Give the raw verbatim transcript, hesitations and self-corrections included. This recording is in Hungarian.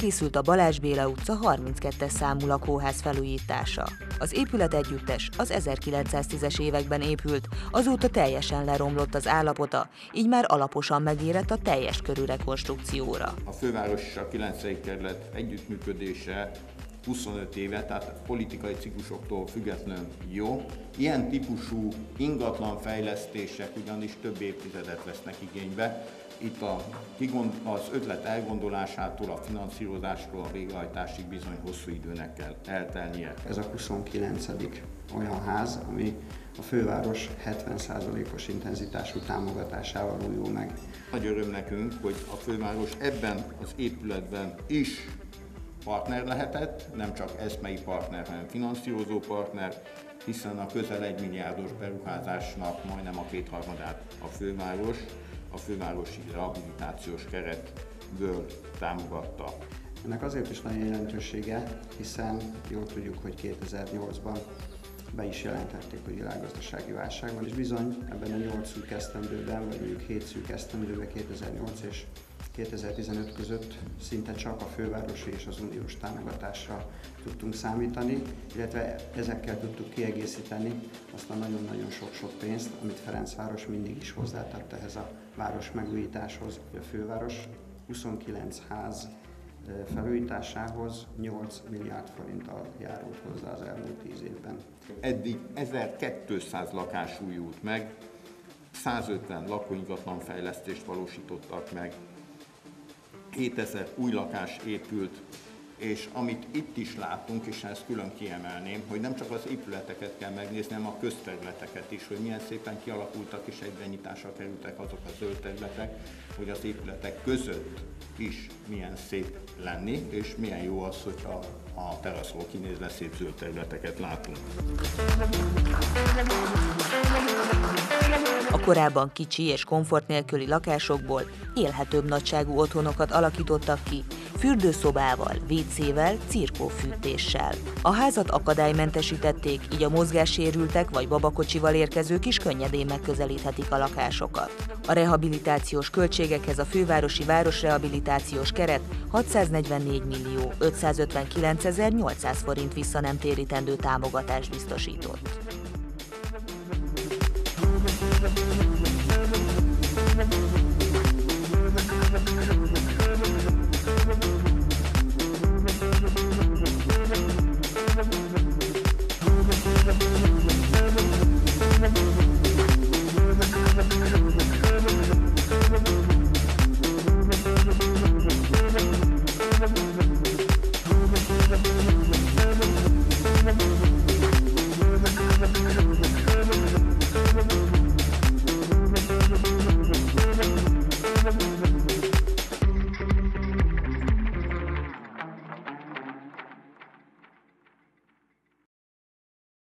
elkészült a Balázs Béla utca harminckettes számú lakóház felújítása. Az épület együttes az ezerkilencszáztízes években épült, azóta teljesen leromlott az állapota, így már alaposan megérett a teljes körű rekonstrukcióra. A főváros és a kilencedik kerület együttműködése huszonöt éve, tehát politikai ciklusoktól függetlenül jó. Ilyen típusú ingatlan fejlesztések ugyanis több évtizedet vesznek igénybe. Itt a, az ötlet elgondolásától, a finanszírozásról, a végrehajtásig bizony hosszú időnek kell eltelnie. Ez a huszonkilencedik olyan ház, ami a főváros hetven százalékos intenzitású támogatásával újul meg. Nagy öröm nekünk, hogy a főváros ebben az épületben is partner lehetett, nem csak eszmei partner, hanem finanszírozó partner, hiszen a közel egy milliárdos beruházásnak majdnem a kétharmadát a főváros, a fővárosi rehabilitációs keretből támogatta. Ennek azért is nagy jelentősége, hiszen jól tudjuk, hogy kétezer-nyolcban be is jelentették, hogy világgazdasági válság van, és bizony ebben a nyolc szűk esztendőben, vagy mondjuk hét szűk esztendőben kétezer-nyolc és kétezer-tizenöt között szinte csak a fővárosi és az uniós támogatásra tudtunk számítani, illetve ezekkel tudtuk kiegészíteni azt a nagyon-nagyon sok-sok pénzt, amit Ferencváros mindig is hozzátett ehhez a város megújításhoz. A főváros huszonkilenc ház felújításához nyolc milliárd forinttal járult hozzá az elmúlt tíz évben. Eddig ezerkétszáz lakás újult meg, százötven lakóingatlan fejlesztést valósítottak meg, hétezer új lakás épült, és amit itt is látunk, és ezt külön kiemelném, hogy nem csak az épületeket kell megnézni, hanem a közterületeket is, hogy milyen szépen kialakultak és egybenyitásra kerültek azok a zöld területek, hogy az épületek között is milyen szép lenni, és milyen jó az, hogyha a teraszról kinézve szép zöld területeket látunk. A korábban kicsi és komfort nélküli lakásokból élhetőbb nagyságú otthonokat alakítottak ki, fürdőszobával, vécével, cirkófűtéssel. A házat akadálymentesítették, így a mozgássérültek vagy babakocsival érkezők is könnyedén megközelíthetik a lakásokat. A rehabilitációs költségekhez a fővárosi városrehabilitációs keret hatszáznegyvennégy millió ötszázötvenkilencezer-nyolcszáz forint visszanemtérítendő támogatást biztosított.